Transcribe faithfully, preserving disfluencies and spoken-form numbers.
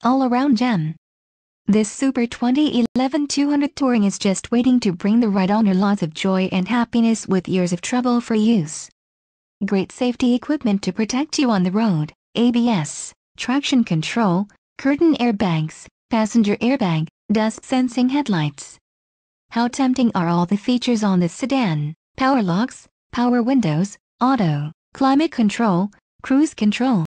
all-around gem. This super twenty eleven two hundred Touring is just waiting to bring the ride owner lots of joy and happiness with years of trouble-free use. Great safety equipment to protect you on the road, A B S, traction control, curtain airbags, passenger airbag, dust-sensing headlights. How tempting are all the features on this sedan: power locks, power windows, auto, climate control, cruise control,